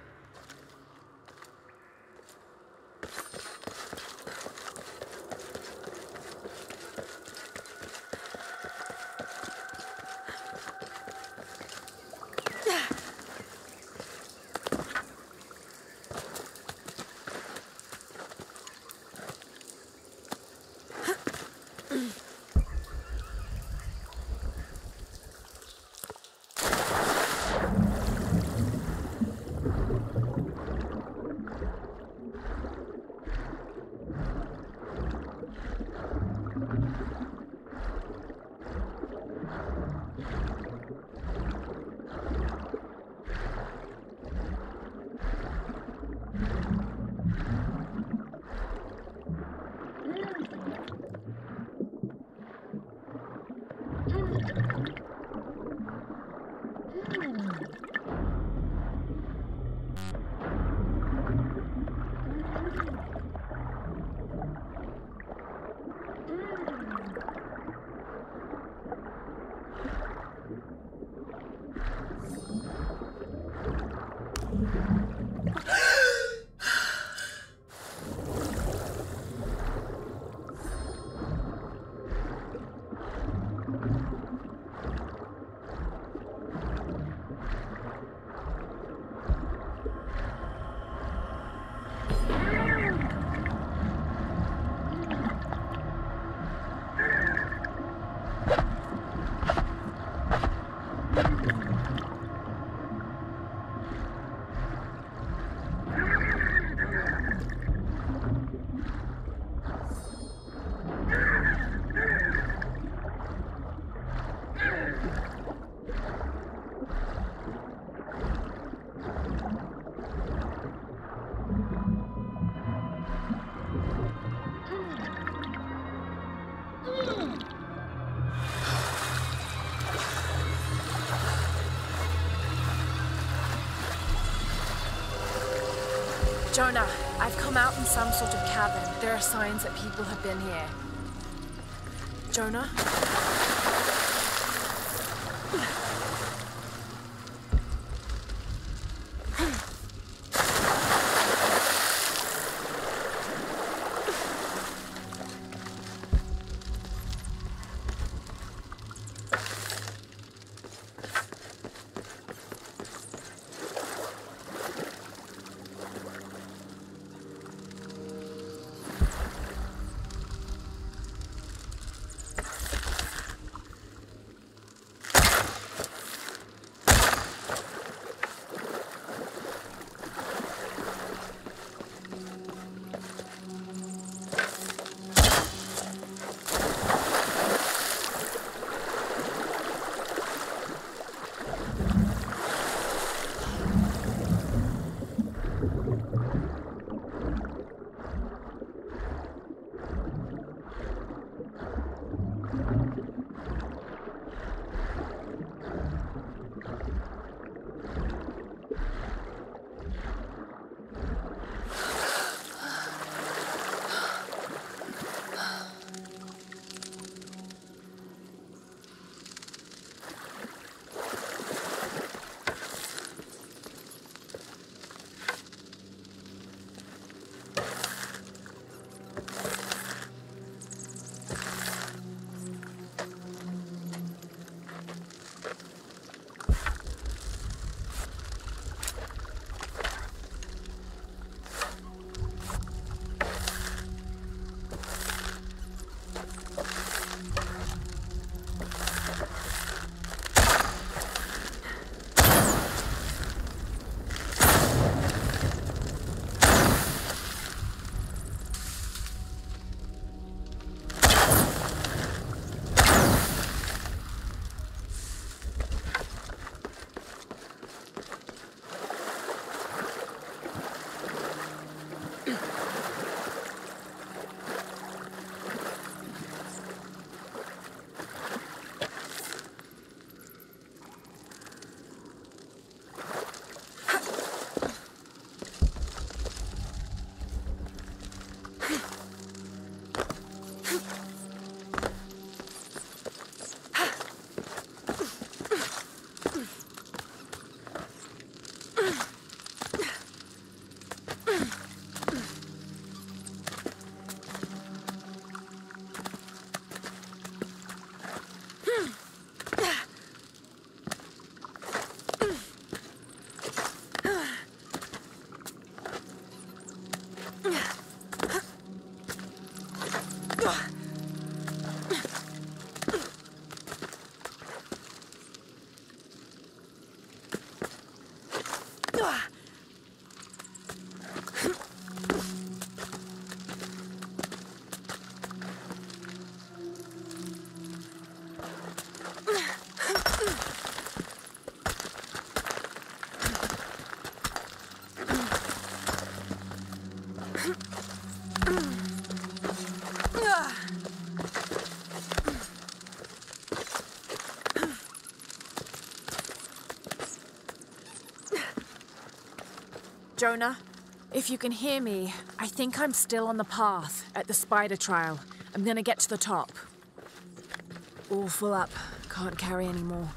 Jonah, I've come out in some sort of cavern. There are signs that people have been here. Jonah? Jonah, if you can hear me, I think I'm still on the path at the spider trial. I'm gonna get to the top. All full up. Can't carry anymore.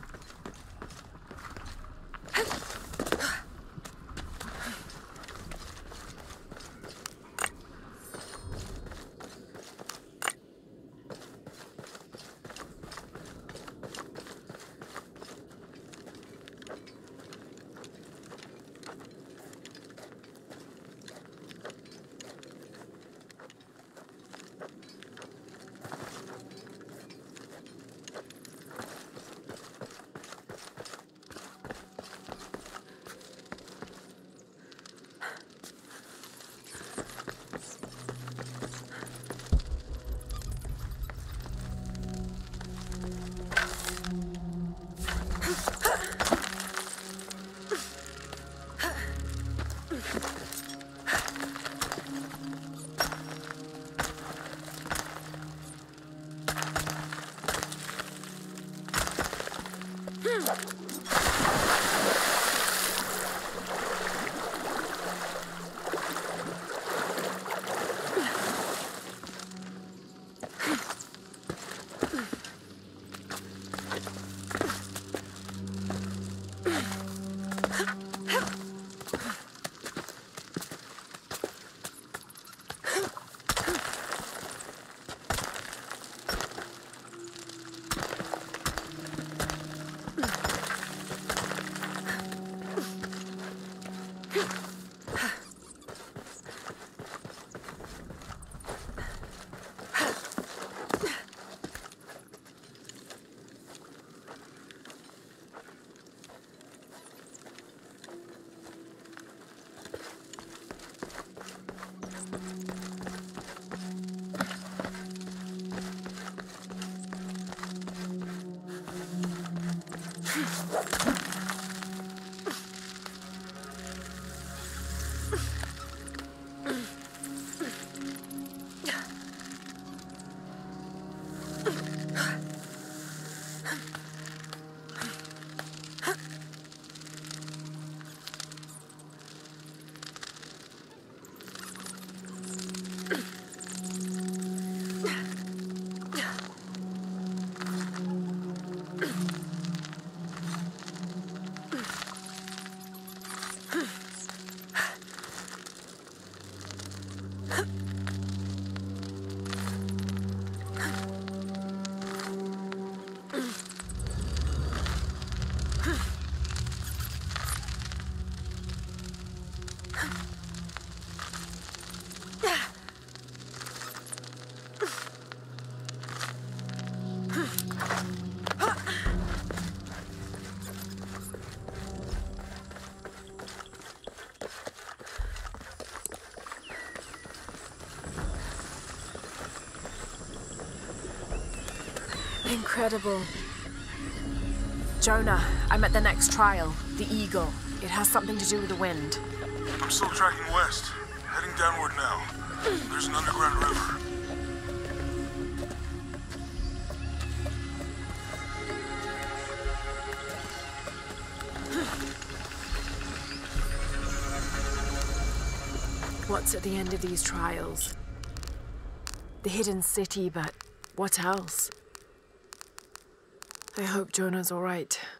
Incredible. Jonah, I'm at the next trial, the Eagle. It has something to do with the wind. I'm still tracking west, heading downward now. There's an underground river. What's at the end of these trials? The hidden city, but what else? I hope Jonah's all right.